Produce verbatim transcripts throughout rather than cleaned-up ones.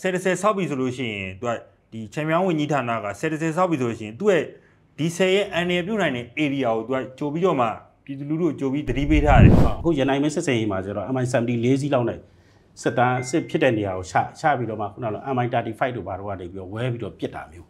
ဆယ်တစ်ဆယ်ဆောက်ပြီဆိုလို့ရှိရင်သူကဒီချန်ပီယံဝင်ကြီးဌာနကဆယ်တစ်ဆယ်ဆောက်ပြီဆိုလို့ရှိရင်သူ့ရဲ့ဒီဆယ်ရဲ့အန်ရပြုတ်နိုင်တဲ့ area ကိုသူကကြိုပြီးတော့မှပြည်သူလူထုကိုကြိုပြီးသတိပေးထားတယ်အခုရနိုင်မင်းစစ်စင်ရေးမှာကျတော့ M I ဆယ်ဗန်တီ၄ စီးလောက်နဲ့စစ်တမ်းစစ်ဖြစ်တဲ့နေရာကိုချချပြီးတော့မှခုနက M I သirty five တို့ဘာတို့ကနေပြီးတော့ဝဲပြီးတော့ပြစ်တာမျိုး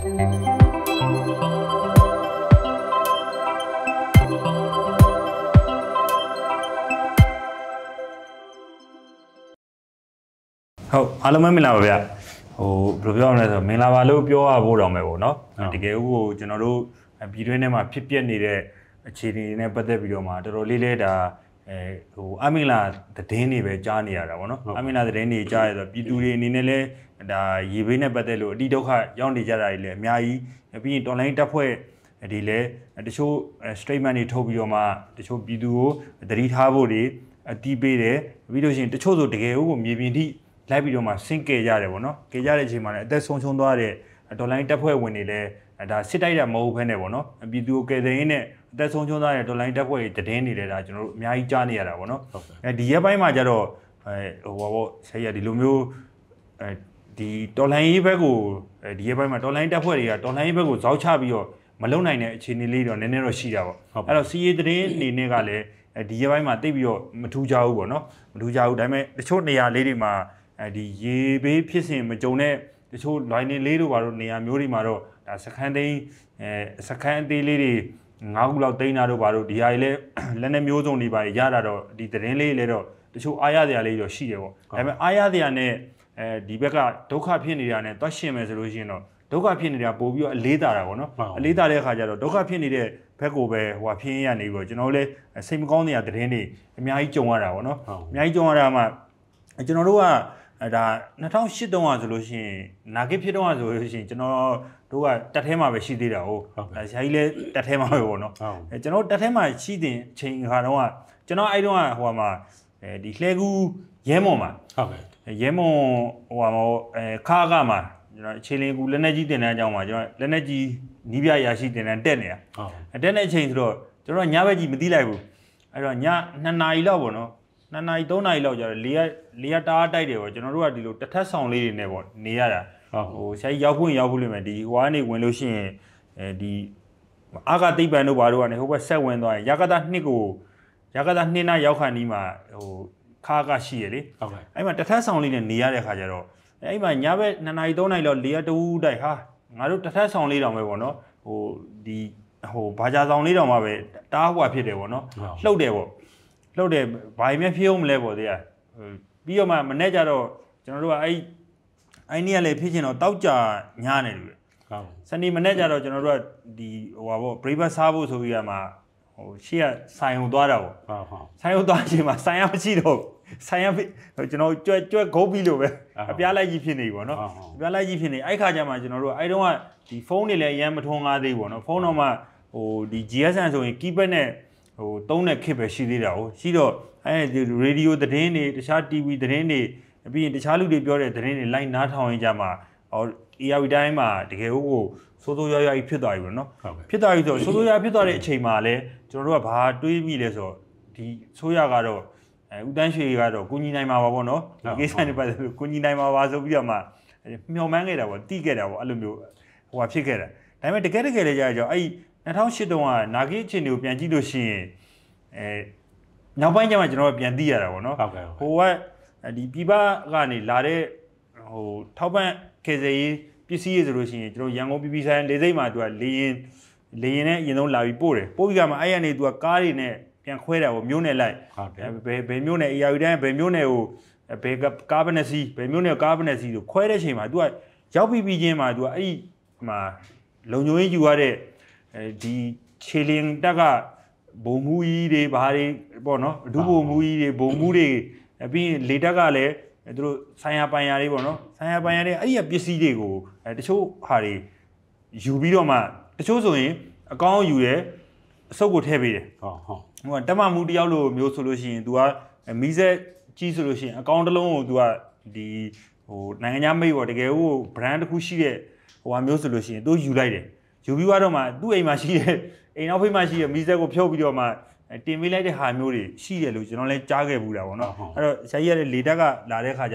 ဟုတ်အားလုံးပဲမင်္ဂလာပါဗျဟိုဘယ်လိုပြောရမလဲဆိုတော့မင်္ဂလာပါလို့ပြောရဖို့တောင်ပဲပေါ့နော်တကယ်ကိုကျွန်တော်တို့ပြည်တွင်းထဲမှာဖြစ်ပျက်နေတဲ့အခြေအနေတွေနဲ့ပတ်သက်ပြီးတော့မှတော်တော်လေးလေးဒါအဲဟိုအမင်္ဂလာသတင်းတွေပဲကြားနေရတာပေါ့နော်အမင်္ဂလာသတင်းတွေကြားရဆိုပြည်သူတွေအနေနဲ့လဲဒါရေဘေးနဲ့ပတ်သက်လို့အတိဒုက္ခရောက်နေကြတာတွေလည်းအများကြီးပြီးရင် online တက်ဖွဲ့ဒီလဲတချို့ statement တွေထုတ်ပြီးတော့မှတချို့ပြည်သူကိုသတိထားဖို့တွေအတီးပေးတယ်ပြီးလို့ရှိရင်တချို့ဆိုတကယ်ကိုမြေပြင်ထိလိုက်ပြီးတော့မှဆင့်ကဲရတယ်ပေါ့နော်ကဲရတဲ့အချိန်မှာလည်းအသက်ဆုံးရှုံးသွားတဲ့ဒေါ်လာတက်ဖွဲ့ဝင်တွေလည်းဒါစစ်တိုက်တာမဟုတ်ဘဲနဲ့ပေါ့နော်ပြည်သူကယ်တဲ့ရင်းနဲ့အသက်ဆုံးရှုံးသွားတဲ့ဒေါ်လာတက်ဖွဲ့တွေတည်င်းနေတယ်ဒါကျွန်တော်တို့အများကြီးကြားနေရတာပေါ့နော်အဲဒီရက်ပိုင်းမှာကျတော့ဟိုဟောပေါ့ဆက်ရဒီလိုမျိုးအဲဒီဒေါ်လာရေးဘက်ကိုဒီရက်ပိုင်းမှာဒေါ်လာတက်ဖွဲ့တွေကဒေါ်လာရေးဘက်ကိုဇောက်ချပြီးတော့မလုံနိုင်တဲ့အခြေအနေလေးတော့နည်းနည်းတော့ရှိတာပေါ့အဲ့တော့စီးရေးသတင်းအနေနဲ့ကလည်းဒီရက်ပိုင်းမှာတိတ်ပြီးတော့မထူးကြဘူးပေါ့နော်မထူးကြဘူးဒါပေမဲ့တချို့နေရာလေးတွေမှာအဲဒီရေဘေးဖြစ်စဉ်မကြုံတဲ့တချို့ line လေးတို့ဘာလို့နေရာမျိုးတွေမှာတော့ဒါစခန်းသိန်းအဲစခန်းအသေးလေးတွေငါးခုလောက်သိန်းတာတို့ဘာလို့ဒီဟာကြီးလဲလက်နဲ့မျိုးစုံတွေပါရတာတော့ဒီသတင်းလေးလည်းတော့တချို့အားရစရာလေးတော့ရှိတယ်ပေါ့ဒါပေမဲ့အားရစရာနဲ့အဲဒီဘက်ကဒုက္ခဖြစ်နေတာနဲ့တွက်ရှင်မယ်ဆိုလို့ရှိရင်တော့ဒုက္ခဖြစ်နေတာပို့ပြီးတော့အလေးတာတာပေါ့နော်အလေးတာတဲ့အခါကျတော့ဒုက္ခဖြစ်နေတဲ့ဘက်ကိုပဲဟိုဖြစ်ရနေပြီးတော့ကျွန်တော်တို့လည်းစိတ်မကောင်းတဲ့သတင်းတွေအများကြီးကြုံရတာပေါ့နော်အများကြီးကြုံရတာမှကျွန်တော်တို့ကအဲဒါ၂၀၀၈တုန်းကဆိုလို့ရှိရင်နာဂစ်ဖြစ်တုန်းကဆိုလို့ရှိရင်ကျွန်တော်တို့ကတက်ထဲမှာပဲရှိသေးတာဟုတ်အဲဆရာကြီးလည်းတက်ထဲမှာပဲပေါ့နော်အဲကျွန်တော်တက်ထဲမှာရှိတဲ့ချိန်ခါတုန်းကကျွန်တော်အဲ့တုန်းကဟိုမှာအဲဒီလှဲကူးရဲမွန်မှာဟုတ်ကဲ့ရဲမွန်ဟိုမှာအဲခါကမှာကျွန်တော်အခြေလင်းကူလက်နေကြီးတင်တန်းအကြောင်းမှာကျွန်တော်လက်နေကြီးနီးပြရာရှိတင်တန်းတက်နေတာဟုတ်တက်တဲ့အချိန်ဆိုတော့ကျွန်တော်ညဘက်ကြီးမသိလိုက်ဘူးအဲ့တော့ညနှစ်နာရီလောက်ပေါ့နော်နှစ်နာရီသုံးနာရီလောက်ကြာတော့လေရလေရတားတိုက်တယ်ပေါ့ကျွန်တော်တို့ကဒီလိုတထက်ဆောင်လေးတွေနဲ့ပေါ့နေရတာဟိုဆရာကြီးရောက်ဖို့ရောက်ဖို့လိမ့်မယ်ဒီဟိုကနေဝင်လို့ရှိရင်အဲဒီအာဂတိပန်တို့ဘာတို့ကနေဟိုဘက်ဆက်ဝင်သွားရင်ရကတာနှစ်ကိုရကတာနှစ်နာရောက်ခါနီးမှာဟိုခါကရှိရလေဟုတ်ကဲ့အဲ့မှာတထက်ဆောင်လေးနဲ့နေရတဲ့ခါကျတော့အဲ့မှာညဘက်နှစ်နာရီသုံးနာရီလောက်လေရတူးတိုက်ဟာငါတို့တထက်ဆောင်လေးတောင်ပဲပေါ့နော်ဟိုဒီဟိုဘာကြာဆောင်လေးတောင်မှပဲတားဟွာဖြစ်တယ်ပေါ့နော်လှုပ်တယ်ပေါ့လှုပ်တယ်ဘာမှဖြစ်အောင်မလဲပေါ့တရားပြီးတော့မှမနေ့ကျတော့ကျွန်တော်တို့ကအဲ့အဲ့နေ့ကလည်းဖြစ်ချင်တော့တောက်ကြညားနေတယ်ဟုတ်စနေမနေ့ကျတော့ကျွန်တော်တို့ကဒီဟိုပါပေါ့ breakfast စားဖို့ဆိုပြီးရမှာဟိုရှေ့ကဆိုင်ဟိုသွားတာပေါ့ဟုတ်ဟုတ်ဆိုင်ဟိုသွားချိန်မှာဆိုင်ရမရှိတော့ဆိုင်ရကျွန်တော်ကြွက်ကြွက်ဂုတ်ပြီးလို့ပဲအပြားလိုက်ကြီးဖြစ်နေပြီပေါ့နော်အပြားလိုက်ကြီးဖြစ်နေအဲ့ခါကျမှကျွန်တော်တို့အဲ့တုန်းကဒီဖုန်းတွေလည်းအရန်မထွန်းကားသေးဘူးပေါ့နော်ဖုန်းတော့မှဟိုဒီ G S M ဆိုရင် keypad နဲ့ဟိုတုံးတဲ့ခစ်ပဲရှိသေးတာဟုတ်ရှိတော့အဲဒီရေဒီယိုသတင်းတွေတခြား T V သတင်းတွေပြီးရင်တခြားလူတွေပြောတဲ့သတင်းတွေလိုက်နားထောင်ရကြမှာဟော A R V တိုင်းမှာတကယ်ဟုတ်ကိုစိုးစိုးရွားရွားကြီးဖြစ်သွားပြီပေါ့နော်ဖြစ်သွားပြီဆိုစိုးစိုးရွားဖြစ်သွားတဲ့အချိန်မှာလဲကျွန်တော်တို့ကဘာတွေးမိလဲဆိုတော့ဒီဆိုးရကတော့အဲဦးတန်းရွှေကတော့ကိုကြီးနိုင်မှာပါပေါ့နော်ဒီကိစ္စနဲ့ပတ်သက်လို့ကိုကြီးနိုင်မှာပါဆိုပြီးတော့မှမျှော်မှန်းခဲ့တာပေါ့တိခဲ့တာပေါ့အဲ့လိုမျိုးဟိုဟာဖြစ်ခဲ့တာဒါပေမဲ့တကယ်တကယ်လည်းကြာကြောအဲ့၂၀၀၈တုန်းကနာဂိအခြေအနေကိုပြန်ကြည့်လို့ရှိရင်အဲနောက်ပိုင်းကျမှကျွန်တော်ပြန်သိရတာပေါ့နော်ဟုတ်ကဲ့ဟိုကဒီပြပကနေလာတဲ့ဟိုထောက်ပံ့ခေစေးပစ္စည်းရဆိုလို့ရှိရင်ကျွန်တော်ရန်ကုန်ပြည်ပြည်ဆိုင်လေစိတ်မှာသူကလေရင်လေရင်နဲ့အရင်ဆုံးလာပြီးပို့တယ်ပို့ပြီးကမှအဲ့ရနေသူကကားတွေနဲ့ပြန်ခွဲတာပေါ့မျိုးနယ်လိုက်ဘယ်ဘယ်မျိုးနယ် A R V တိုင်းဘယ်မျိုးနယ်ကိုဘယ်ကားဘနဲ့စီးဘယ်မျိုးနယ်ကားဘနဲ့စီးဆိုခွဲတဲ့ချိန်မှာသူကရောက်ပြီးပြီးချင်းမှာသူကအဲ့ဒီမှာလုံညိုရေးယူရတဲ့အဲဒီခြေလင်းတက်ကဘုံမူကြီးတွေဘာတွေပေါ့နော်အထူးဘုံမူကြီးတွေဘုံမူတွေပြီးရင်လေတက်ကလည်းသူတို့ဆိုင်ရာပိုင်ရာတွေပေါ့နော်ဆိုင်ရာပိုင်ရာတွေအဲ့ဒီပစ္စည်းတွေကိုအဲတချို့ဟာတွေယူပြီးတော့မှတချို့ဆိုရင်အကောင်းယူတယ်အစုပ်ကိုထည့်ပေးတယ်ဟုတ်ဟုတ်ဟိုကတက်မမှုတယောက်လိုမျိုးဆိုလို့ရှိရင် तू ကမီးစက်ကြီးဆိုလို့ရှိရင်အကောင့်တစ်လုံးကို तू ကဒီဟိုနိုင်ငံခြားမိတ်ပေါ့တကယ်ဟို brand တစ်ခုရှိတဲ့ဟိုဟာမျိုးဆိုလို့ရှိရင် तू ယူလိုက်တယ်ယူပြီးတော့မှသူ့အိမ်မှာရှိတဲ့အိမ်နောက်ဖေးမှာရှိတဲ့မီးစက်ကိုဖြုတ်ပြီးတော့မှတင်ပေးလိုက်တဲ့ဟာမျိုးတွေရှိတယ်လို့ကျွန်တော်လည်းကြားခဲ့ဘူးတာပေါ့နော်အဲ့တော့ဆရာကြီးကလည်းလေတက်ကလာတဲ့ခါကျတော့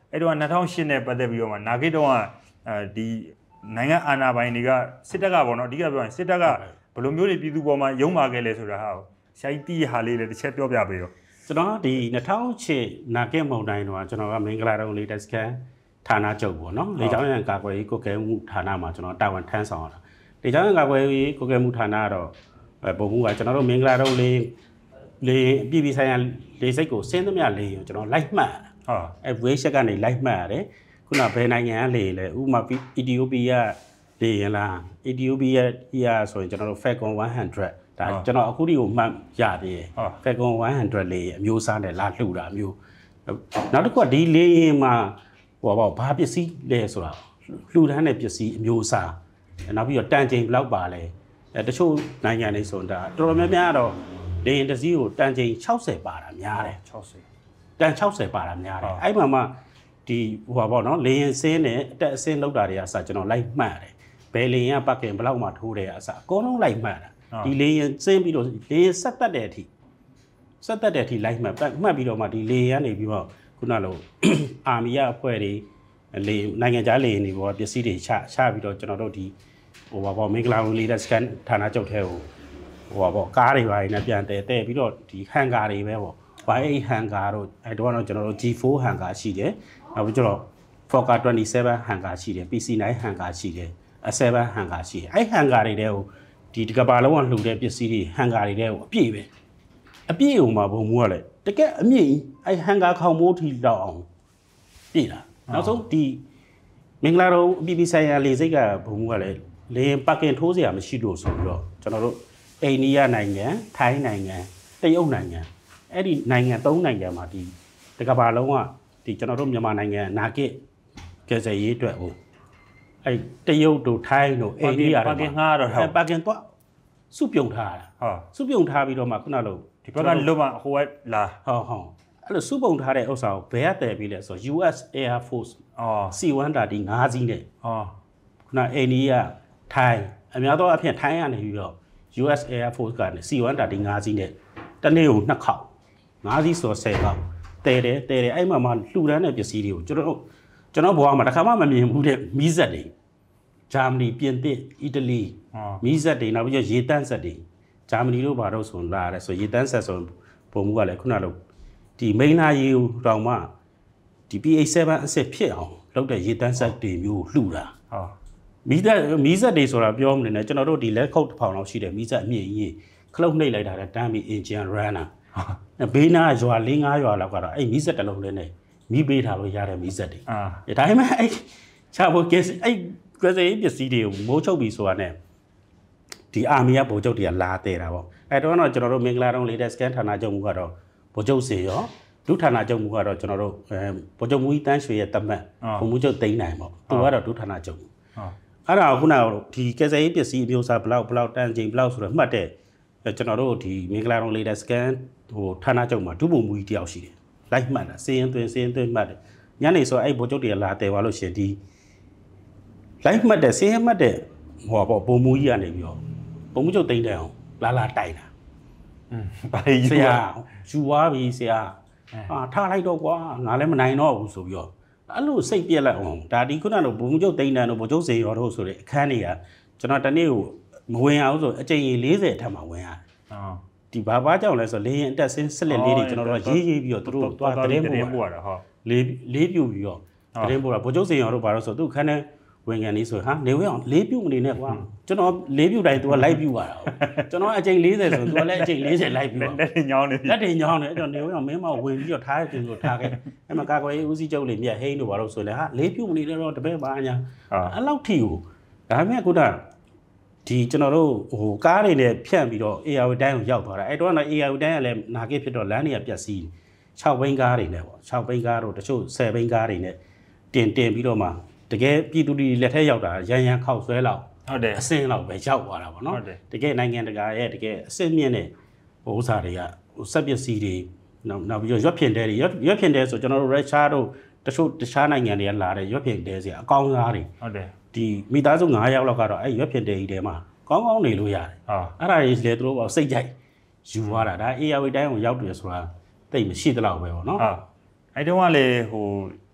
အဲ့တော့နှစ်ထောင်ရှစ်နဲ့ပတ်သက်ပြီးတော့မှနာဂစ်တော့အဲဒီနိုင်ငံအာဏာပိုင်တွေကစစ်တပ်ကပေါ့နော်အဓိကပြောရင်စစ်တပ်ကဘယ်လိုမျိုးတွေပြည်သူပေါ်မှာရုံးမာခဲ့လဲဆိုတာဟာဆရာကြီးတီးဟာလေးလည်းတစ်ချက်ပြောပြပေးရောကျွန်တော်ဒီနှစ်ထောင်ရှစ်နာဂစ်မုံတိုင်းတော့ကျွန်တော်ကမင်္ဂလာတုံးလေးတက်စကန်ဌာနချုပ်ပေါ့နော်လေကြောင်းရန်ကာကွယ်ရေးကိုကဲမှုဌာနမှာကျွန်တော်တာဝန်ထမ်းဆောင်ရတာလေကြောင်းရန်ကာကွယ်ရေးကိုကဲမှုဌာနကတော့ပုံမှုကကျွန်တော်တို့မင်္ဂလာတုံးလေးလေအပြည်ပြည်ဆိုင်ရာလေစိတ်ကိုစင်းသမျှလေကိုကျွန်တော်လိုက်မှတ်ဟုတ်အဲဝေးချက်ကနေလိုက်မှတ်ရတယ်ခုနဘယ်နိုင်ငံကလေလဲဥပမာအီသီယိုးပီးယားလေရင်လားအီသီယိုးပီးယားကြီးอ่ะဆိုရင်ကျွန်တော်တို့ Falcon one hundredဒါကျွန်တော်အခုဒီကိုမှတ်ရသေးတယ် Falcon one hundredလေအမျိုးအစားနဲ့လာလှူတာမျိုးနောက်တစ်ခုကဒီလေရင်မှာဟိုဘာဘာပစ္စည်းလဲဆိုတာလှူဒန်းတဲ့ပစ္စည်းအမျိုးအစားနောက်ပြီးတော့တန်ချိန်ဘယ်လောက်ပါလဲအဲတချို့နိုင်ငံတွေဆိုတာတော်တော်များများတော့လေရင်တစ်စီးကိုတန်ချိန်၆၀ပါတာများတယ်၆၀တန်၆၀ပါတာများတယ်အဲ့မှာမှဒီဟိုပါပေါ့နော်လေရင်စင်းနဲ့အတက်အစင်းလောက်တာတွေအစားကျွန်တော်လိုက်မှတ်တယ်ဘယ်လေရင်ကပတ်ကင်ဘယ်လောက်မှထိုးတယ်အစားအကုန်လုံးလိုက်မှတ်တာဒီလေရင်စင်းပြီးတော့လေရင်ဆက်တက်တဲ့အထိဆက်တက်တဲ့အထိလိုက်မှတ်မှတ်ပြီးတော့မှဒီလေရင်ကနေပြီးတော့ခုနလိုအာမီယာအဖွဲ့တွေလေနိုင်ငံခြားလေရင်တွေပေါ့ပစ္စည်းတွေချချပြီးတော့ကျွန်တော်တို့ဒီဟိုပါပေါ့မင်္ဂလာလေးတဲ့စကန်ဌာနချုပ်ထဲကိုဟိုပါပေါ့ကားတွေပါနေပြန်တဲတဲပြီးတော့ဒီဟန်ကာတွေပဲပေါ့ဘာအိတ်ဟန်ကာတို့အဲတော့ကျွန်တော်တို့ G four ဟန်ကာရှိတယ်နောက်ပြီးတော့ Fokker twenty-seven ဟန်ကာရှိတယ် P C nine ဟန်ကာရှိတယ် A seven ဟန်ကာရှိတယ်အဲဟန်ကာတွေတဲ့ဟိုဒီဒီကဘာလုံးကလှူတဲ့ပစ္စည်းတွေဟန်ကာတွေတဲ့ဟိုအပြည့်ပဲအပြည့်ဟိုမှာဘုံမိုးကလည်းတကယ်အမြင့်အဲဟန်ကာခေါင်မိုးထီလောက်အောင်ပြည့်တာနောက်ဆုံးဒီမင်္ဂလာတုံးအပြည်ပြည်ဆိုင်ရာလေစိတ်ကဘုံမိုးကလည်းလေပါကင်ထိုးစရာမရှိလို့ဆိုပြီးတော့ကျွန်တော်တို့အိန္ဒိယနိုင်ငံထိုင်းနိုင်ငံတရုတ်နိုင်ငံအဲ့ဒီနိုင်ငံသုံးနိုင်ငံမှာဒီတကဘာလုံးကဒီကျွန်တော်တို့မြန်မာနိုင်ငံနာဂစ်ကယ်ဆယ်ရေးအတွက်ဟိုအဲ့တရုတ်တို့ထိုင်းတို့အိန္ဒိယတို့ပါကင်ငှားတော့ဟုတ်ပါကင်တော့စုပြုံထားတာဟုတ်စုပြုံထားပြီးတော့မှခုနလိုဒီဘက်ကလွတ်မှဟိုကလာဟုတ်ဟုတ်အဲ့လိုစုပုံထားတဲ့ဥစ္စာကိုဘယ်ကတည်ပြီးလဲဆိုတော့ U S Air Force အော် C one thirty ငါးစီးနဲ့ဟောခုနအိန္ဒိယထိုင်းအများသောအဖြစ်ထိုင်းကနေပြီးတော့ U S Air Force ကနေ C one thirty ငါးစီးနဲ့တနေ့ကိုနှစ်ခေါက်ငါးစီးဆိုတော့ဆယ်ခေါက်တဲတယ်တဲတယ်အဲ့မှာမှလှူဒန်းတဲ့ပစ္စည်းတွေကိုကျွန်တော်ကျွန်တော်ဘဝမှာတစ်ခါမှမမြင်ဘူးတဲ့မီးစက်တွေဂျာမနီပြင်သစ်အီတလီမီးစက်တွေနောက်ပြီးတော့ရေတန်းစက်တွေဂျာမနီတို့ဘာလို့ဆိုလာတယ်ဆိုရေတန်းစက်ဆိုပုံမှုကလည်းခုနလိုဒီမိန်းလာရေတောင်မှဒီ P H seven အစစ်ဖြစ်အောင်လုပ်တဲ့ရေတန်းစက်တွေမျိုးလှူတာဟုတ်မီးသက်မီးစက်တွေဆိုတာပြောမနေနဲ့ကျွန်တော်တို့ဒီလက်ခုပ်တစ်ဖောင်လောက်ရှိတယ်မီးစက်အမြင့်ကြီးခလုတ်နှိပ်လိုက်တာတန်းပြီး engine runner ဘေးနားရွာ၄၅ရွာလောက်ကတော့အဲ့မီးစက်တစ်လုံးလေးနဲ့မီးပေးထားလို့ရတဲ့မီးစက်တွေအာဒါပေမဲ့အဲ့ချဖို့ကဲအဲ့ကဲစေးပစ္စည်းတွေကိုမိုးချုပ်ပြီးဆိုတာနဲ့ဒီအာမီယာဗိုလ်ချုပ်တွေကလာတဲတာပေါ့အဲ့တော့တော့ကျွန်တော်တို့မင်္ဂလာတုံးလေးတဲ့ scan ဌာနချုပ်မှုကတော့ဗိုလ်ချုပ်စေရောဒုဌာနချုပ်မှုကတော့ကျွန်တော်တို့အဲဗိုလ်ချုပ်မူကြီးတန်းရွှေရဲ့တမတ်ဗိုလ်မှူးချုပ်သိန်းနိုင်ပေါ့သူကတော့ဒုဌာနချုပ်ဟုတ်အဲ့ဒါခုနကဒီကဲစေးပစ္စည်းအမျိုးအစားဘလောက်ဘလောက်တန်းချိန်ဘလောက်ဆိုတော့မှတ်တဲ့ကျွန်တော်တို့ဒီမင်္ဂလာတုံးလေးတဲ့ scan ဟိုဌာနချုပ်မှာဒုဗိုလ်မှူးကြီးတယောက်ရှိတယ်လိုက်မှတ်တာစီရင်သွင်းစီရင်သွင်းမှတ်တယ်ညနေဆိုအဲ့ဗိုလ်ချုပ်တွေလာတဲသွားလို့ရှင်ဒီလိုက်မှတ်တဲ့စီရင်မှတ်တဲ့ဟောပေါ့ဗိုလ်မှူးကြီးကနေပြီးတော့ဗိုလ်မှူးချုပ်သိန်းတယ်အောင်လာလာတိုက်တာอืมဘာလဲဆရာယူသွားပြီဆရာအာထားလိုက်တော့ကွာငါလည်းမနိုင်တော့ဘူးဆိုပြီးတော့အဲ့လိုစိတ်ပြက်လိုက်အောင်ဒါဒီခုနကဘုံကျုပ်တိန်တန်တို့ဘုံကျုပ်စေရောတို့ဆိုတဲ့အခန်းတွေကကျွန်တော်တနေ့ကိုမဝင်အောင်ဆိုအကြိမ်၄၀ထပ်မှဝင်ရတယ်အော်ဒီဘာဘာကြောင့်လဲဆိုလေရင်အတက်ဆင်းဆက်လက်လေးတွေကျွန်တော်တို့ရေးရေးပြီးတော့သူတို့သွားတရင်ပို့ရတာဟုတ်လေးလေးပြူပြီးတော့တရင်ပို့တာဘုံကျုပ်စေရောတို့ဘာလို့ဆိုသူခန်းထဲဝင်ကန်လေးဆိုဟာနေဝဲအောင်လေးပြုတ်နေနဲ့ကွာကျွန်တော်လေးပြုတ်တိုင်း तू ကလိုက်ပြုတ်ရတာကျွန်တော်အချိန်၄၀ဆို तू ကလည်းအချိန်၄၀လိုက်ပြုတ်လက်တွေညောင်းနေလက်တွေညောင်းနေအဲ့တော့နေဝဲအောင်မင်းမဝင်ပြီးတော့ထားတဲ့တင်လို့ထားခဲ့အဲ့မှာကာကွယ်ရေးဦးစီးချုပ်လေးမြတ်ဟိန်းတို့ဘာလို့ဆိုလဲဟာလေးပြုတ်နေတော့တပည့်ပါညာအဲ့လောက်ထီကိုဒါပေမဲ့ခုနဒီကျွန်တော်တို့ဟိုကားတွေနဲ့ဖြန့်ပြီးတော့ A R တိုင်းကိုရောက်သွားတာအဲ့တော့က A R တိုင်းကလည်းနာဂစ်ဖြစ်တော့လမ်းတွေကပြက်စီး၆ဘိန်းကားတွေနဲ့ပေါ့၆ဘိန်းကားတို့တချို့၁၀ဘိန်းကားတွေနဲ့တင်တင်ပြီးတော့မှတကယ်ပြည်သူတွေလက်ထက်ရောက်တာရန်ရန်ခောက်ဆွဲလောက်ဟုတ်တယ်အစင်းလောက်ပဲရောက်သွားတာပေါ့နော်တကယ်နိုင်ငံတကာရဲ့တကယ်အစစ်မြင့်တဲ့ဟိုဥစားတွေကဟိုစက်ပစ္စည်းတွေနောက်နောက်ပြီးတော့ရွက်ဖြင်တဲတွေရွက်ဖြင်တဲဆိုကျွန်တော်တို့ရုရှားတို့တချို့တခြားနိုင်ငံတွေကလာတဲ့ရွက်ဖြင်တဲစီအကောင်းစားတွေဟုတ်တယ်ဒီမိသားစု၅ယောက်လောက်ကတော့အဲ့ရွက်ဖြင်တဲကြီးထဲမှာကောင်းကောင်းနေလို့ရတယ်ဟာအဲ့ဒါကြီးလေသူတို့ပေါ့စိတ်ကြိုက်ယူသွားတာဒါ A R တိုင်းကိုရောက်တယ်ဆိုတာတိတ်မရှိသလောက်ပဲပေါ့နော်ဟာအဲ့တုန်းကလေဟို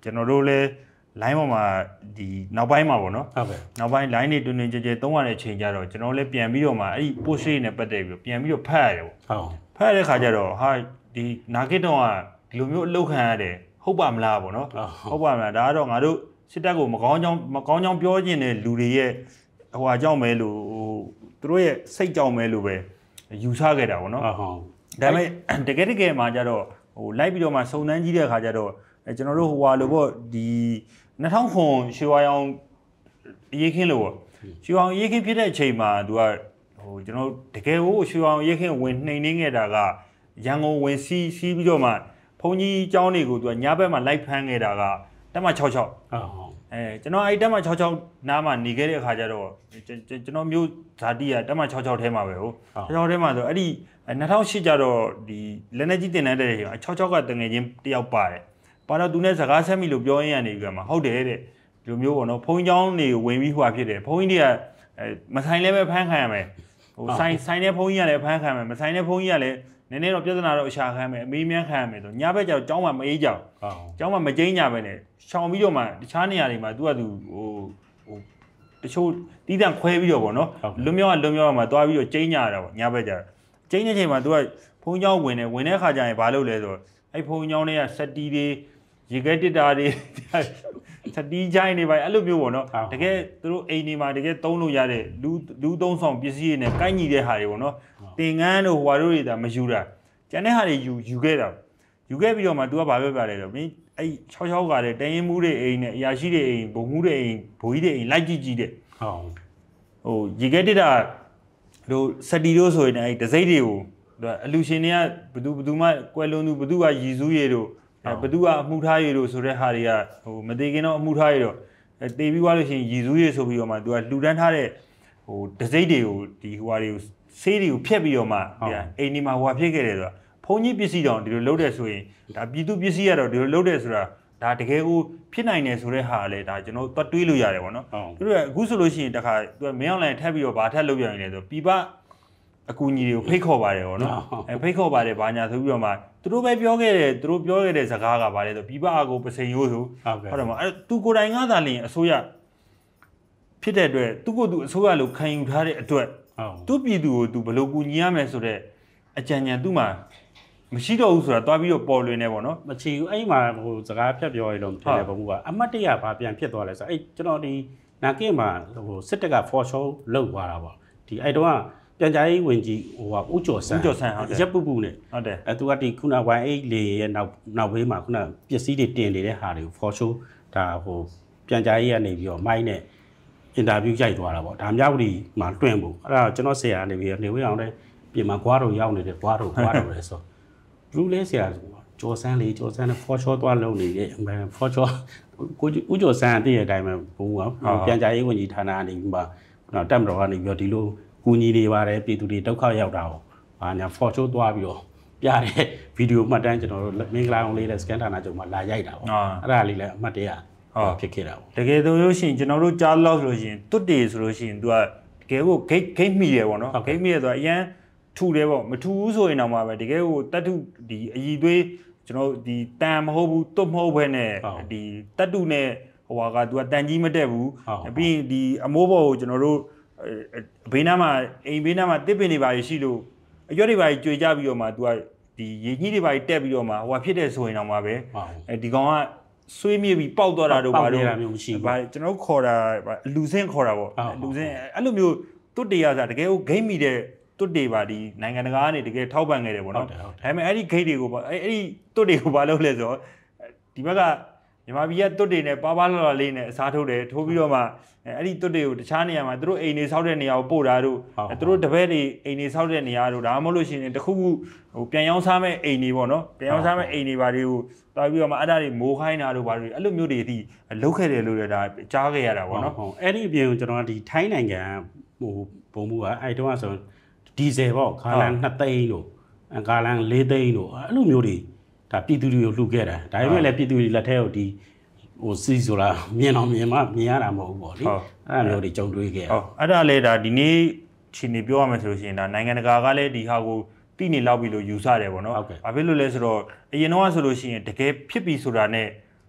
ကျွန်တော်တို့လည်း line ပေါ်မှာဒီနောက်ပိုင်းမှာပေါ့နော်ဟုတ်ကဲ့နောက်ပိုင်း line တွေတွင်တွင်ကြဲကြဲသုံးရတဲ့အချိန်ကြတော့ကျွန်တော်လည်းပြန်ပြီးတော့မှအဲ့ဒီ post တွေနဲ့ပတ်သက်ပြီးပြန်ပြီးတော့ဖတ်ရတယ်ပေါ့ဟုတ်ဖတ်ရတဲ့ခါကျတော့ဟာဒီနာဂစ်တော့ကဒီလိုမျိုးအလုပ်ခံရတယ်ဟုတ်ပါမလားပေါ့နော်ဟုတ်ပါမလားဒါကတော့ငါတို့စစ်တပ်ကိုမကောင်းကြောင်းမကောင်းကြောင်းပြောခြင်းတဲ့လူတွေရဲ့ဟိုဟာကြောင့်ပဲလို့ဟိုသူတို့ရဲ့စိတ်ကြောင့်ပဲလို့ပဲယူဆခဲ့တာပေါ့နော်ဟုတ်ဟုတ်ဒါပေမဲ့တကယ်တကယ်မှာကျတော့ဟိုလိုက်ပြီးတော့မှစုံစမ်းကြည့်တဲ့အခါကျတော့ကျွန်တော်တို့ဟိုဟာလို့ပေါ့ဒီနှစ်ထောင်ခွန်ရွှေဝါရောင်ရေးခင်းလို့ပေါ့ရွှေဝါရောင်ရေးခင်းဖြစ်တဲ့အချိန်မှာသူကဟိုကျွန်တော်တကယ်ကိုရွှေဝါရောင်ရေးခင်းဝင်နှိမ်နှင်းခဲ့တာကရန်ကုန်ဝင်စီးစီးပြီးတော့မှဘုံကြီးကျောင်းတွေကိုသူကညဘက်မှာလိုက်ဖမ်းခဲ့တာကတက်မ66ဟုတ်ဟုတ်အဲကျွန်တော်အဲ့တက်မ66နားမှာနေခဲ့တဲ့အခါကျတော့ကျွန်တော်မျိုးဇာတိကတက်မ66ထဲမှာပဲဟုတ်66ထဲမှာဆိုအဲ့ဒီနှစ်ထောင်ရှစ်ကျတော့ဒီလက်နေကြီးတင်တဲ့တဲ့66ကတငယ်ချင်းတယောက်ပါတယ်ပါတော့သူနဲ့စကားဆက်မိလို့ပြောရင်းရနေပြီကမှာဟုတ်တယ်တဲ့ဒီလိုမျိုးပေါ့နော်ဘုံကျောင်းတွေဝင်ပြီးဟွာဖြစ်တယ်ဘုံကြီးတွေကမဆိုင်လည်းပဲဖမ်းခံရမယ်ဟိုဆိုင်ဆိုင်တဲ့ဘုံကြီးကလည်းဖမ်းခံရမယ်မဆိုင်တဲ့ဘုံကြီးကလည်းနည်းနည်းတော့ပြဿနာတော့အရှာခံရမယ်အမေးမြန်းခံရမယ်ဆိုညဘက်ကျတော့ကျောင်းမှာမအေးကြအောင်ကျောင်းမှာမကျင်းကြပဲနဲ့ရှောင်ပြီးတော့မှတခြားနေရာတွေမှာသူကသူဟိုဟိုတချို့တီးတန့်ခွဲပြီးတော့ပေါ့နော်လွတ်မြောက်ကလွတ်မြောက်မှာတွားပြီးတော့ကျင်းကြရတာပေါ့ညဘက်ကျတော့ကျင်းတဲ့ချိန်မှာသူကဘုံကျောင်းဝင်တယ်ဝင်တဲ့ခါကျရင်ဘာလုပ်လဲဆိုတော့အဲ့ဘုံကျောင်းတွေကစက်တီတွေရေခဲတစ်တာတွေစတီးချိုင်းတွေပါအဲ့လိုမျိုးပေါ့နော်တကယ်သူတို့အိမ်တွေမှာတကယ်သုံးလို့ရတဲ့လူလူသုံးဆောင်ပစ္စည်းတွေနဲ့ကိုက်ညီတဲ့ဟာတွေပေါ့နော်တင်ငန်းတို့ဟွာတို့တွေဒါမယူတာကျန်တဲ့ဟာတွေယူယူခဲ့တာယူခဲ့ပြီးတော့မှ तू ကဘာပြောပြလဲဆိုမင်းအဲ့66ကလည်းတရင်မှုတွေအိမ်နဲ့အရာရှိတွေအိမ်ဘုံမှုတွေအိမ်ဘိုးကြီးတွေအိမ်လိုက်ကြည့်ကြည့်တဲ့ဟုတ်ဟိုရေခဲတစ်တာတို့စတီတို့ဆိုရင်အဲ့ဒစိမ့်တွေကိုအလူရှင်တွေကဘသူဘသူမှကွယ်လွန်သူဘသူကရည်စူးရည်တို့ဘသူကအမှုထားရည်တို့ဆိုတဲ့ဟာတွေကဟိုမသေးခင်တော့အမှုထားရည်တော့တေးပြီးသွားလို့ရှိရင်ရည်စူးရည်ဆိုပြီးတော့မှ तू ကလှူဒန်းထားတဲ့ဟိုဒစိမ့်တွေကိုဒီဟိုဟာတွေကိုဆေးတွေကိုဖျက်ပြီးတော့မှအိမ်ဒီမှာဟိုဟာဖြစ်ခဲ့တယ်ဆိုတာဘုံကြီးပစ္စည်းတောင်ဒီလိုလုပ်တယ်ဆိုရင်ဒါပြည်သူပစ္စည်းကတော့ဒီလိုလုပ်တယ်ဆိုတာဒါတကယ်ကိုဖြစ်နိုင်တယ်ဆိုတဲ့ဟာလေဒါကျွန်တော်တွတ်တွေးလို့ရတယ်ပေါ့နော်သူတို့ကအခုဆိုလို့ရှိရင်တခါသူကမင်းအောင်လိုင်းထပ်ပြီးတော့ဘာထပ်လုပ်ရရင်လဲဆိုပြပအကူညီတွေကိုဖိတ်ခေါ်ပါတယ်ပေါ့နော်အဲဖိတ်ခေါ်ပါတယ်ဘာညာဆိုပြီးတော့မှသူတို့ပဲပြောခဲ့တယ်သူတို့ပြောခဲ့တဲ့စကားကဘာလဲဆိုပြပအကိုပစိန်ရိုးဆိုဟုတ်တယ်မအဲသူကိုယ်တိုင်ကသာလျှင်အစိုးရဖြစ်တဲ့အတွက်သူ့ကိုယ်သူအစိုးရလို့ခံယူထားတဲ့အတွက်သူ့ပြည်သူကိုသူဘယ်လိုကူညီရမယ်ဆိုတဲ့အကြံဉာဏ်သူ့မှာမရှိတော့ဘူးဆိုတာတွားပြီးတော့ပေါ်လွင်နေပေါ့နော်မချီဘူးအဲ့မှာဟိုစကားဖြတ်ပြောရလို့မဖြစ်တဲ့ပုံကအမတ်တရဘာပြန်ဖြစ်သွားလဲဆိုအဲ့ကျွန်တော်ဒီနာကစ်မှာဟိုစစ်တပ်က for show လောက်သွားတာပေါ့ဒီအဲ့တော့ပြန်ကြားရေးဝင်ကြီးဟိုကဦးကျော်ဆန်းဦးကျော်ဆန်းဟုတ်တယ်ရက်ပူပူနဲ့ဟုတ်တယ်အဲသူကဒီခုန one eight လေရဲ့နောက်နောက်ဘေးမှာခုနပစ္စည်းတွေတင်နေတဲ့ဟာတွေကို for show ဒါဟိုပြန်ကြားရေးကနေပြီးတော့မိုင်းနဲ့အင်တာဗျူးရိုက်သွားတာပေါ့ဒါမြောက်ဒီမှာတွင်ဖို့အဲ့ဒါကျွန်တော်ဆရာနေပြီးနေဝေးအောင်တဲ့ပြင်မှာကွားတို့ရောက်နေတယ်ကွားတို့ကွားတို့လဲဆိုဘူးလဲဆရာကျော်ဆန်းလေးကျော်ဆန်းနဲ့ for show သွားလုံးနေတဲ့ for show ကိုဦးကျော်ဆန်းအတည့်ရဲ့အတိုင်းပဲဘုံကပြန်ကြားရေးဝန်ကြီးဌာနကနေပြီးမှတော့တက်မတော်ကနေပြီးတော့ဒီလိုကူညီနေပါတယ်ပြည်သူတွေဒုက္ခရောက်တာကိုဘာညာ for show သွားပြီးတော့ပြတဲ့ဗီဒီယိုမှတ်တမ်းကျွန်တော်တို့မင်္ဂလာအောင်လေးနဲ့ scan ဌာနချုပ်မှာလာရိုက်တာပေါ့အဲ့ဒါလေးလည်းအမှတ်တရဟုတ်ဖြစ်ခဲ့တာပေါ့တကယ်ဆိုလို့ရှိရင်ကျွန်တော်တို့ကြားလို့ဆိုလို့ရှိရင်တွတ်တေဆိုလို့ရှိရင် तू ကတကယ်ကို gate gate မိတယ်ပေါ့နော် gate မိရဆိုတော့အရန်ထူတယ်ပေါ့မထူဘူးဆိုရင်တော့မှပဲတကယ်ကိုတတ်ထုဒီအည်သွေးကျွန်တော်ဒီတန်မဟုတ်ဘူးတွတ်မဟုတ်ဘဲနဲ့ဒီတတ်ထုနဲ့ဟိုဟာက तू ကတန်ကြီးမတက်ဘူးပြီးရင်ဒီအမိုးဘော်ကိုကျွန်တော်တို့ဘေးနားမှာအိမ်ဘေးနားမှာတစ်ပင်တွေပါရှိလို့အရွက်တွေပါကြွေကြပြီးတော့မှ तू ကဒီရေကြီးတွေပါတက်ပြီးတော့မှဟိုဟာဖြစ်တယ်ဆိုရင်တော့မှပဲအဲဒီကောင်ကဆွေးမြေ့ပြီးပေါက်သွားတာတော့ဘာလို့ဘာကျွန်တော်ခေါ်တာအလူစင်းခေါ်တာပေါ့အလူစင်းအဲ့လိုမျိုးတွတ်တရားစားတကယ်ကိုဂိမ်းမိတဲ့တွတ်တွေပါဒီနိုင်ငံတကာကနေတကယ်ထောက်ပံ့ခဲ့တယ်ပေါ့နော်ဒါပေမဲ့အဲ့ဒီဂိတ်တွေကိုအဲ့အဲ့ဒီတွတ်တွေကိုဘာလုပ်လဲဆိုတော့ဒီဘက်ကမြန်မာပြည်ကတွတ်တွေနဲ့ပါပါလာလာလေးနဲ့အစားထိုးတယ်ထိုးပြီးတော့မှအဲ့ဒီတွတ်တွေကိုတခြားနေရာမှာသူတို့အိမ်တွေဆောက်တဲ့နေရာကိုပို့တာတို့သူတို့တပည့်တွေအိမ်တွေဆောက်တဲ့နေရာတို့ဒါမှမဟုတ်လို့ရှိရင်တခုခုဟိုပြန်ရောင်းစားမဲ့အိမ်တွေပေါ့နော်ပြန်ရောင်းစားမဲ့အိမ်တွေပါတွေကိုတွားပြီးတော့မှအဲ့ဒါတွေမိုးခိုင်းတာတို့ဘာတွေအဲ့လိုမျိုးတွေအထိလုပ်ခဲ့တယ်လို့လည်းဒါကြားခဲ့ရတာပေါ့နော်ဟုတ်အဲ့ဒီအပြင်ကျွန်တော်ဒီထိုင်းနိုင်ငံဟိုပုံမှုကအဲ့တုန်းကဆိုဒီဇယ်ပေါ့ဂါလန်နှစ်သိန်းတို့ဂါလန်လေးသိန်းတို့အဲ့လိုမျိုးတွေဒါပြည်သူတွေကိုလှူခဲ့တာဒါပေမဲ့လည်းပြည်သူတွေလက်ထဲကိုဒီဟိုစီဆိုတာမြင်အောင်မြင်မှမြင်ရတာမဟုတ်ဘူးပေါ့လေအဲ့လိုမျိုးတွေကြုံတွေ့ခဲ့ဟုတ်အဲ့ဒါလည်းဒါဒီနေ့ချိန်နေပြောရမယ်ဆိုလို့ရှိရင်ဒါနိုင်ငံတကာကလည်းဒီဟာကိုတိနေလောက်ပြီလို့ယူဆတယ်ပေါ့နော်ဘာဖြစ်လို့လဲဆိုတော့အရင်တော့ဆိုလို့ရှိရင်တကယ်ဖြစ်ပြီဆိုတာနဲ့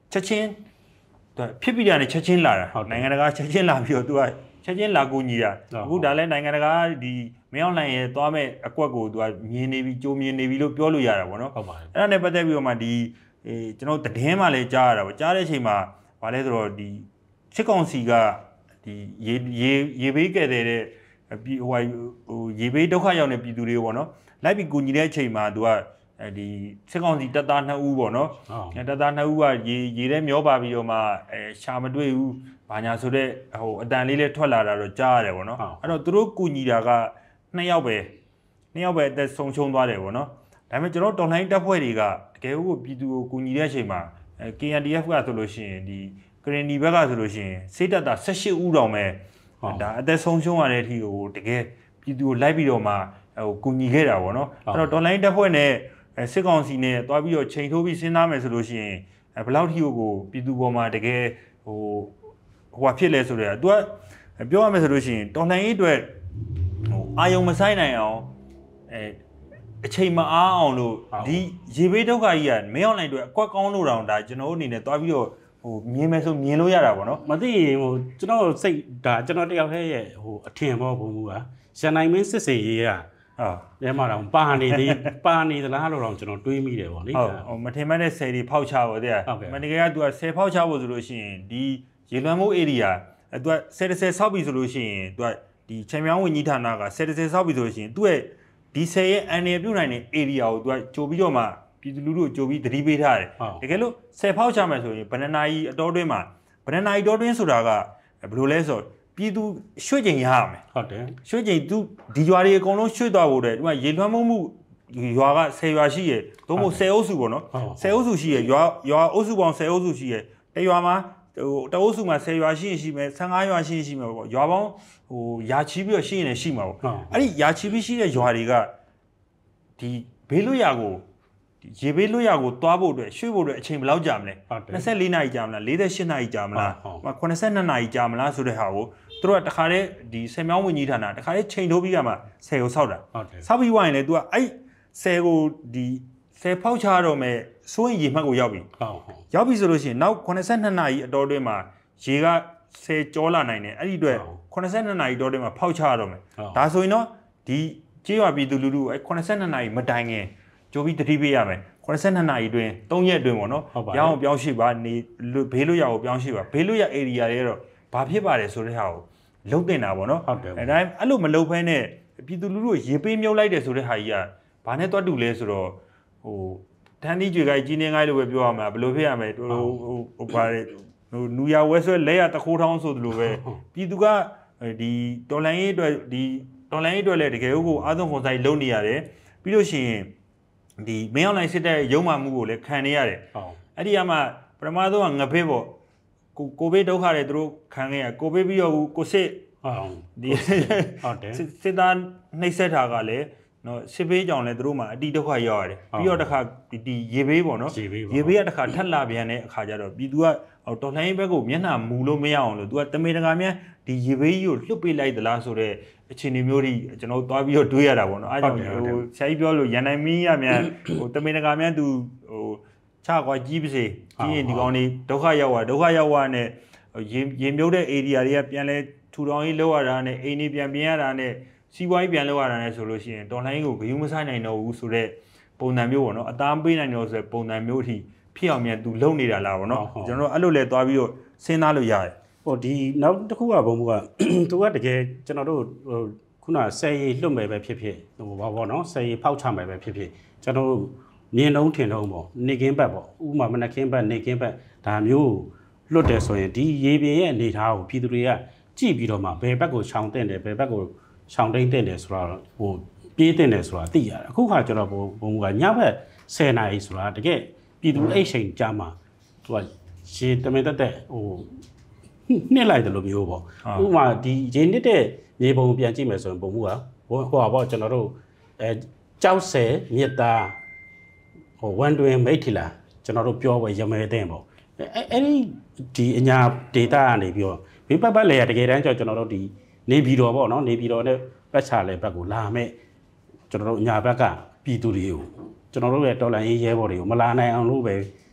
ချက်ချင်းသူဖြစ်ပြီးတယ်ချက်ချင်းလာတာနိုင်ငံတကာချက်ချင်းလာပြီးတော့သူကချက်ချင်းလာကူညီတာအခုဒါလည်းနိုင်ငံတကာဒီမင်းအောင်လှိုင်ရဲ့သွားမဲ့အကွက်ကိုသူကမြင်နေပြီးကြိုးမြင်နေပြီးလို့ပြောလို့ရတာပေါ့နော်ဟုတ်ပါတယ်အဲ့ဒါနဲ့ပတ်သက်ပြီးတော့မှဒီအဲကျွန်တော်သတင်းမှလည်းကြားရတာပေါ့ကြားတဲ့အချိန်မှာဗာလဲဆိုတော့ဒီစစ်ကောင်စီကဒီရေရေရေဘေးကဲတဲ့ပြီးဟိုဟိုရေဘေးဒုက္ခရောက်နေပြည်သူတွေပေါ့နော်လိုက်ပြီးကူညီတဲ့အချိန်မှာသူကအဲဒီစစ်ကောင်စီတပ်သားနှစ်ဦးပေါ့နော်တပ်သားနှစ်ဦးကရေရေထဲမျောပါပြီးတော့မှအဲရှာမတွေ့ဘူးဘာညာဆိုတဲ့ဟိုအတန်လေးလေးထွက်လာတာတော့ကြားရတယ်ပေါ့နော်အဲ့တော့သူတို့ကူညီတာကနှစ်ယောက်ပဲနှစ်ယောက်ပဲအသက်ဆုံးရှုံးသွားတယ်ပေါ့နော်ဒါပေမဲ့ကျွန်တော်တော်လှန်ရေးတပ်ဖွဲ့တွေကတကယ်ကိုပြည်သူကိုကူညီတဲ့အချိန်မှာအဲ K N D F ကဆိုလို့ရှိရင်ဒီကရင်ဒီဘက်ကဆိုလို့ရှိရင်စိတ်တပ်သား၁၈ဦးတောင်ပဲဒါအသက်ဆုံးရှုံးရတဲ့အထိကိုတကယ်ပြည်သူကိုလိုက်ပြီးတော့မှဟိုကူညီခဲ့တာပေါ့နော်အဲ့တော့တော်လှန်ရေးတပ်ဖွဲ့နဲ့စစ်ကောင်စီနဲ့တွားပြီးတော့ချိန်ထိုးပြီးစဉ်းစားမယ်ဆိုလို့ရှိရင်ဘယ်လောက်ထိကိုပြည်သူပေါ်မှာတကယ်ဟိုဟိုဟာဖြစ်လဲဆိုတော့ तू ကပြောရမယ်ဆိုလို့ရှိရင်တော်လှန်ရေးအတွက်ဟိုအာယုံမဆိုင်နိုင်အောင်အဲအချိန်မအားအောင်လို့ဒီရေဘေးဒုက္ခကြီးကမင်းအောင်လိုက်အတွက်အကွက်ကောင်းလို့တောင်ဒါကျွန်တော်တို့အနေနဲ့တွားပြီးတော့ဟိုမြင်မယ်ဆိုမြင်လို့ရတာပေါ့နော်မသိရင်ဟိုကျွန်တော်စိတ်ဒါကျွန်တော်တယောက်တည်းရဲ့ဟိုအထင်ပေါ့ဘုံဘူးကရန်နိုင်မင်းစစ်စေးရေးကဟာရဲမှာတော့ပါနေသေးပါနေသလားလို့တော့ကျွန်တော်တွေးမိတယ်ပေါ့လေဟုတ်ဟိုမထင်မှတ်တဲ့ဆယ်တွေဖောက်ချပေါ့တဲ့မတကယ်က तू ကဆယ်ဖောက်ချဖို့ဆိုလို့ရှိရင်ဒီရေလွှမ်းမိုး area အဲ तू ကဆယ်တစ်ဆောက်ပြီဆိုလို့ရှိရင် तू ကဒီချန်ပီယံဝင်ကြီးဌာနကဆယ်တစ်ဆောက်ပြီဆိုလို့ရှိရင် तू ရဲ့ဒီဆယ်ရဲ့အန်ရပြုတ်နိုင်တဲ့ area ကို तू ကကြိုပြီးတော့မှပြည်သူလူထုကိုကြိုပြီးသတိပေးထားတယ်တကယ်လို့ဆယ်ဖောက်ချမယ်ဆိုရင်ဘဏ္ဍာကြီးအတော်တွင်းမှာဘဏ္ဍာကြီးတော်တွင်းဆိုတာကဘယ်လိုလဲဆိုပြည်သူရွှေ့ချိန်ရရမယ်ဟုတ်တယ်ရွှေ့ချိန်သူဒီရွာတွေအကုန်လုံးရွှေ့သွားဖို့တဲ့ဒီမှာရေလွှမ်းမိုးမှုရွာကဆယ်ရွာရှိရယ်သို့မဟုတ်ဆယ်အုပ်စုပေါ့နော်ဆယ်အုပ်စုရှိရယ်ရွာရွာအုပ်စုပေါင်းဆယ်အုပ်စုရှိရယ်တရွာမှာဟိုတအုပ်စုမှာဆယ်ရွာရှိရင်ရှိမယ်ဆယ့်ငါးရွာရှိရင်ရှိမယ်ပေါ့ရွာပေါင်းဟိုယာချီပြီးတော့ရှိရင်လည်းရှိမှာပေါ့အဲ့ဒီယာချီပြီးရှိတဲ့ရွာတွေကဒီဘေးလွတ်ရာကိုရေဘေးလွတ်ရာကိုသွားဖို့အတွက်ရွှေ့ဖို့အတွက်အချိန်ဘယ်လောက်ကြာမလဲ၂၄နာရီကြာမလား၄၈နာရီကြာမလားခုနစ်ဆယ့်နှစ်နာရီကြာမလားဆိုတဲ့ဟာကိုသူတို့ကတခါတည်းဒီဆယ်မြောင်းဝင်ကြီးဌာနတခါတည်းချိန်ထိုးပြီးကမှဆယ်ကိုဆောက်တာဆောက်ပြီးဝိုင်းလေ तू ကအဲ့ဆယ်ကိုဒီဆယ်ဖောက်ချတော့မဲ့စိုးရင်ရေမှတ်ကိုရောက်ပြီဟုတ်ဟုတ်ရောက်ပြီဆိုလို့ရှိရင်နောက်ခုနစ်ဆယ့်နှစ်နာရီအတော်တွင်းမှာရေကဆယ်ကြောလာနိုင်တယ်အဲ့ဒီအတွက်ခုနစ်ဆယ့်နှစ်နာရီတော်တွင်းမှာဖောက်ချရတော့မယ်ဒါဆိုရင်တော့ဒီကြေးရွာပြည်သူလူထုအဲ့ခုနစ်ဆယ့်နှစ်နာရီမတိုင်ခင်ကြိုပြီးတတိပေးရမယ်ခုနစ်ဆယ့်နှစ်နာရီအတွင်းသုံးရက်အတွင်းပေါ့နော်ရအောင်ပြောင်းရှိပါနေဘေးလွတ်ရာကိုပြောင်းရှိပါဘေးလွတ်ရာ area တွေတော့ဘာဖြစ်ပါတယ်ဆိုတဲ့ဟာကိုလုံးတင်တာပေါ့နော်ဟုတ်တယ်အဲဒါအဲ့လိုမလုံးဖဲနဲ့ပြည်သူလူထုရေပေးမြုပ်လိုက်တယ်ဆိုတဲ့ဟာကြီးကဘာနဲ့တွတ်တူလဲဆိုတော့ဟိုတန်းတီးကြွေကိုကြီးနေငိုင်းလို့ပဲပြောရမှာဘယ်လိုဖြစ်ရမလဲဟိုဟိုဘာလဲဟိုနူရဝဲဆွဲလက်ရတခိုးထောင်းဆိုသလိုပဲပြည်သူကဒီတော်လိုင်းရေးအတွက်ဒီတော်လိုင်းရေးအတွက်လည်းတကယ်ကိုအားဆုံးခွန်ဆိုင်လုံးနေရတယ်ပြီးလို့ရှိရင်ဒီမင်းအောင်လိုင်းစစ်တဲ့ရုံမှမှုကိုလည်းခံနေရတယ်ဟုတ်အဲ့ဒီကမှပထမဆုံးကငပိပေါ့ကိုကိုဗစ်ဒုက္ခတွေသူတို့ခံခဲ့ရကိုဗစ်ပြီးတော့ကိုစစ်ဟုတ်ဒီဟုတ်တယ်စစ်သားနှိပ်စက်တာကလည်းနော်စစ်ဘေးကြောင့်လည်းသူတို့မှာအတိဒုက္ခရောက်ရတယ်ပြီးတော့တခါဒီရေဘေးပေါ့နော်ရေဘေးကတခါထက်လာပြန်တဲ့အခါကျတော့ပြည်သူကတော်လှန်ရေးဘက်ကိုမျက်နှာမူလို့မရအောင်လို့သူကတမေတကာများဒီရေဘေးကြီးကိုလွတ်ပေးလိုက်သလားဆိုတော့အခြေအနေမျိုးကြီးကျွန်တော်သွားပြီးတော့တွေးရတာပေါ့နော်အဲကြောင့်ဟိုဆရာကြီးပြောလို့ရန်နိုင်မင်းရမြန်ဟိုတမေတကာများသူဟိုချကွာကြီးပါစေကြီးရင်ဒီကောင်တွေဒုက္ခရောက်သွားဒုက္ခရောက်သွားနဲ့ရေရေမြုပ်တဲ့ area တွေကပြန်လဲထူထောင်ရေးလောက်ရတာနဲ့အိမ်တွေပြန်ပြင်ရတာနဲ့စီးပွားရေးပြန်လောက်ရတာနဲ့ဆိုလို့ရှိရင်တော်လိုင်းကိုဂယုမဆိုင်နိုင်တော့ဘူးဆိုတော့ပုံစံမျိုးပေါ့နော်အသားပေးနိုင်တော့ဆိုတဲ့ပုံစံမျိုးထိဖြစ်အောင်မြန်သူလုံနေတာလားပေါ့နော်ကျွန်တော်တို့အဲ့လိုလဲသွားပြီးတော့စဉ်းစားလို့ရတယ်ဟိုဒီနောက်တစ်ခုကဘုံဘုကသူကတကယ်ကျွန်တော်တို့ဟိုခုနဆယ်ရီလွတ်မယ်ပဲဖြစ်ဖြစ်ဟိုဘာပေါ့နော်ဆယ်ရီဖောက်ချမယ်ပဲဖြစ်ဖြစ်ကျွန်တော်တို့မြင်လုံးထင်လုံးပေါ့နေကင်းဘက်ပေါ့ဥမာမနက်ခင်းဘက်နေကင်းဘက်ဒါမျိုးလွတ်တယ်ဆိုရင်ဒီရေပြင်ရဲ့အနေထားကိုပြည်သူတွေကကြည့်ပြီးတော့မှဘယ်ဘက်ကိုရှောင်တင်တယ်ဘယ်ဘက်ကိုရှောင်တိန်တင်တယ်ဆိုတော့ဟိုပြေးတင်တယ်ဆိုတာသိရတယ်အခုခါကျတော့ဘုံကညဘက်ဆယ်နာရီဆိုတာတကယ်ပြည်သူအိတ်ချိန်ကြာမှာသူကရေတမင်တက်တက်ဟိုနှစ်လိုက်တယ်လို့မျိုးပေါ့ဥပမာဒီရေနှစ်တဲ့မြေပုံပြန်ကြည့်မယ်ဆိုရင်ပုံမှုကဟိုဟိုပါပေါ့ကျွန်တော်တို့အဲကြောက်ဆယ်မြစ်သားဟိုဝန်တွင်မိတ်ထီလာကျွန်တော်တို့ပြောပွဲရမဲတဲ့ပေါ့အဲအဲ့ဒီဒီအညာ data ကနေပြီးတော့ဘေးပတ်ပတ်လေတကယ်တမ်းကျကျွန်တော်တို့ဒီနေပြည်တော်ပေါ့နော်နေပြည်တော်နဲ့ပတ်ချလေဘက်ကိုလာမဲ့ကျွန်တော်တို့အညာဘက်ကပြည်သူတွေကိုကျွန်တော်တို့ရဲ့တော်လှန်ရေးရဲဘော်တွေကိုမလာနိုင်အောင်လို့ပဲ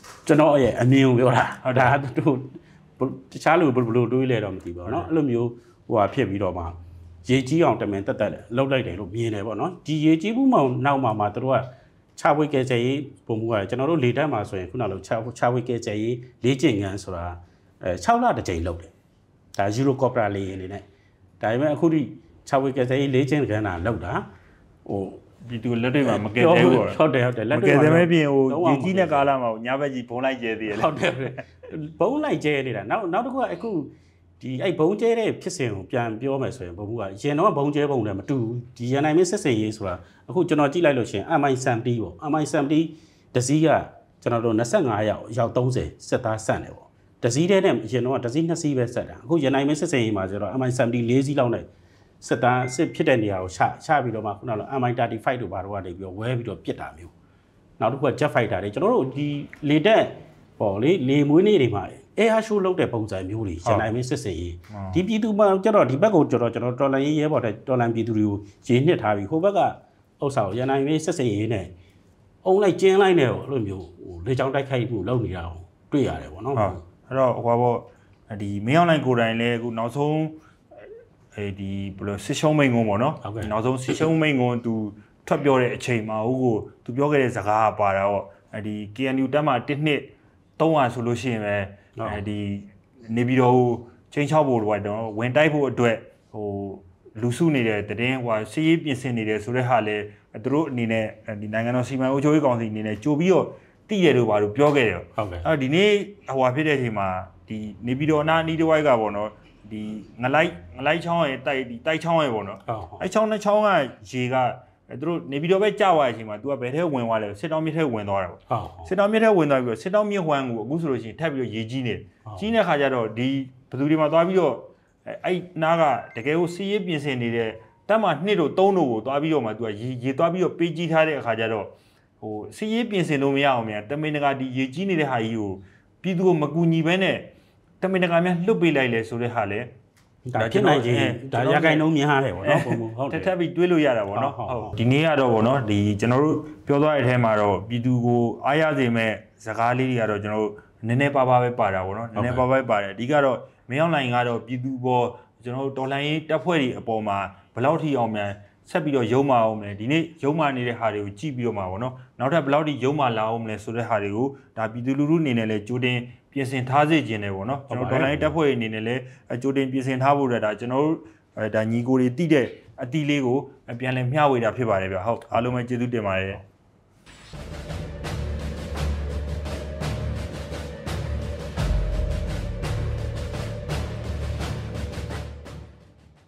ကျွန်တော်ရဲ့အမြင်ကိုပြောတာဟုတ်ဒါသူတခြားလူဘယ်လိုတွေးလဲတော့မသိပါဘူးเนาะအဲ့လိုမျိုးဟိုဟာဖြစ်ပြီးတော့မှရေကြီးအောင်တမင်တက်တက်လှုပ်လိုက်တယ်လို့မြင်တယ်ပေါ့နော်ဒီရေကြီးမှုမှနောက်မှာမှတို့ကချဝေကဲကျရေးပုံမှုကကျွန်တော်တို့လေတက်မှာဆိုရင်ခုနကလိုချချဝေကဲကျရေးလေးကျင်ငန်းဆိုတာအဲ6လတစ်ကြိမ်လုပ်တယ်ဒါယူရိုကော်ပရာလေးအနေနဲ့ဒါပေမဲ့အခုထိချဝေကဲကျရေးလေးကျင်ငန်းတာလုပ်တာဟိုဒီတူလက်တွေမှာမကဲသေးဘူးပေါ့ဟုတ်တယ်ဟုတ်တယ်လက်တွေမှာမကဲသေးမဲပြင်ဟိုရေကြီးတဲ့ကာလမှာညဘက်ကြီးဘုံလိုက်ကျဲသေးတယ်ဟုတ်တယ်ဘုံလိုက်ကျဲနေတာနောက်နောက်တစ်ခုကအခုဒီအဲ့ဘုံကျဲတဲ့ဖြစ်စဉ်ကိုပြန်ပြောမယ်ဆိုရင်ဘုံကရင်တော့ဘုံကျဲဘုံလည်းမတူဘူးဒီရန်နိုင်မင်းစစ်စင်ရေးဆိုတာအခုကျွန်တော်ကြည့်လိုက်လို့ရှင်အမိုင်ဆမ်တီပေါ့အမိုင်ဆမ်တီတစည်းကကျွန်တော်တို့25ရောက်ရောက်30စစ်သားဆန့်တယ်ပေါ့တစည်းတဲ့နဲ့ရင်တော့တစည်းနှစ်စီးပဲဆက်တာအခုရန်နိုင်မင်းစစ်စင်ရေးမှာကျတော့အမိုင်ဆမ်တီ၄စီးလောက်နဲ့စစ်သားစစ်ဖြစ်တဲ့နေရာကိုချချပြီးတော့မှခုနကအမိုင်35တို့ဘာတို့ကနေပြီးတော့ဝဲပြီးတော့ပစ်တာမျိုးနောက်တစ်ခုက jet fighter တွေကျွန်တော်တို့ဒီလေတက်ပေါ့လေလေမွေးနေ့တွေမှာအဲဟာရှိုးလုပ်တဲ့ပုံစံမျိုးတွေရန်နိုင်မင်းစစ်စင်ရေးဒီပြည်သူမှကျတော့ဒီဘက်ကိုကျတော့ကျွန်တော်တော်လန်ရေးရဲဘော်တဲ့တော်လန်ပြည်သူတွေကိုရေးနှစ်ထားပြီးဟိုဘက်ကဥစ္စာကိုရန်နိုင်မင်းစစ်စင်ရေးနဲ့အုံလိုက်ကျင်းလိုက်နေတော့အဲ့လိုမျိုးဟိုလေချောင်းတိုက်ခိုက်မှုလုပ်နေတာကိုတွေ့ရတယ်ပေါ့နော်ဟုတ်အဲ့တော့ဟိုဘောဒီမင်းအောင်လိုင်ကိုယ်တိုင်လည်းအခုနောက်ဆုံးအဲဒီဘယ်လိုစစ်ရှုံးမိန်ကုန်းပေါ့နော်နောက်ဆုံးစစ်ရှုံးမိန်ကုန်းသူထွက်ပြောတဲ့အချိန်မှာဟိုကိုသူပြောခဲ့တဲ့စကားပါတာပေါ့အဲဒီ K N U တက်မှာတစ်နှစ်သုံးရာဆိုလို့ရှိရင်ပဲအဲဒီနေပြည်တော်ကိုချင်းချောက်ဖို့တော့ဝင်တိုက်ဖို့အတွက်ဟိုလူစုနေတဲ့တည်င်းဟိုစီးရေးပြင်ဆင်နေတယ်ဆိုတဲ့ဟာလေသူတို့အနေနဲ့ဒီနိုင်ငံတော်စီမံအုပ်ချုပ်ရေးကောင်စီအနေနဲ့ကြိုပြီးတော့တည်တယ်လို့ပါလို့ပြောခဲ့တယ်ဟုတ်ကဲ့အဲဒီနေ့ဟိုဖြစ်တဲ့အချိန်မှာဒီနေပြည်တော်အနားအနီးတစ်ဝိုက်ကပေါ့နော်ဒီငလိုက်ငလိုက်ချောင်းရဲ့တိုက်ဒီတိုက်ချောင်းရဲ့ပေါ့နော်အဲချောင်းနဲ့ချောင်းကရေကအဲသူတို့နေပြည်တော်ပဲကြာသွားတဲ့အချိန်မှာ तू ကဘယ်ထဲဝင်သွားလဲစစ်တောင်းမြစ်ထဲဝင်သွားတာပေါ့စစ်တောင်းမြစ်ထဲဝင်သွားပြီးတော့စစ်တောင်းမြစ်ဟွမ်းကိုအခုဆိုလို့ရှိရင်ထပ်ပြီးတော့ရေကြီးနေကြီးနေတဲ့ခါကျတော့ဒီဘသူတွေမှာသွားပြီးတော့အဲ့နားကတကယ်ကိုစီးရေးပြင်ဆင်နေတဲ့တက်မှာနှစ်တို့သုံးတို့ကိုသွားပြီးတော့မှ तू ကရေရေသွားပြီးတော့ပေးကြီးထားတဲ့အခါကျတော့ဟိုစီးရေးပြင်ဆင်လို့မရအောင်မြန်တမင်တကာဒီရေကြီးနေတဲ့ဟာကြီးကိုပြည်သူကိုမကူညီဘဲနဲ့တမင်တကာများလွတ်ပေးလိုက်လဲဆိုတဲ့ဟာလဲဒါဖြစ်နိုင်ခြင်းဒါရခိုင်နှုံးများတယ်ပေါ့နော်ပုံပုံဟုတ်တယ်ထပ်ပြီးတွေးလို့ရတာပေါ့နော်ဟုတ်ဒီနေ့ကတော့ပေါ့နော်ဒီကျွန်တော်တို့ပြောသွားတဲ့အထဲမှာတော့ပြည်သူကိုအားရစေမဲ့စကားလေးတွေကတော့ကျွန်တော်တို့နည်းနည်းပါးပါးပဲပါတာပေါ့နော်နည်းနည်းပါးပါးပဲပါတယ်အဓိကတော့မင်းအောင်လှိုင်ကတော့ပြည်သူပေါ်ကျွန်တော်တို့တော်လှန်ရေးတပ်ဖွဲ့တွေအပေါ်မှာဘယ်လောက်ထိအောင်မြန်ဆက်ပြီးတော့ရုံးမအောင်မလဲဒီနေ့ရုံးမနေတဲ့ဟာတွေကိုကြည့်ပြီးတော့မှာပေါ့နော်နောက်ထပ်ဘယ်လောက်ထိရုံးမလာအောင်မလဲဆိုတဲ့ဟာတွေကိုဒါပြည်သူလူထုအနေနဲ့လည်းကြိုတင်ပြင်ဆင်ထားစေခြင်းတယ်ပေါ့နော်ကျွန်တော်ဒေါ်လာရေးတပ်ဖွဲ့အနေနဲ့လည်းအကြိုတင်ပြင်ဆင်ထားဖို့ဒါကျွန်တော်တို့ဒါညီကိုတွေတိတဲ့အတီးလေးကိုပြန်လည်မျှဝေတာဖြစ်ပါတယ်ဗျဟုတ်အားလုံးပဲကျေးဇူးတင်ပါတယ်